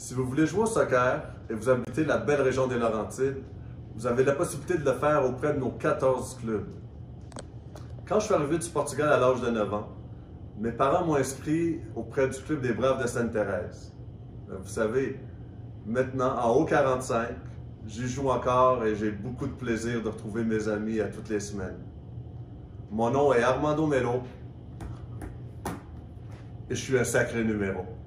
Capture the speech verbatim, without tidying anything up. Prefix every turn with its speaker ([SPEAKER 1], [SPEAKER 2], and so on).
[SPEAKER 1] Si vous voulez jouer au soccer et vous habitez la belle région des Laurentides, vous avez la possibilité de le faire auprès de nos quatorze clubs. Quand je suis arrivé du Portugal à l'âge de neuf ans, mes parents m'ont inscrit auprès du club des Braves de Sainte-Thérèse. Vous savez, maintenant, en haut quarante-cinq, j'y joue encore et j'ai beaucoup de plaisir de retrouver mes amis à toutes les semaines. Mon nom est Armando Melo et je suis un sacré numéro.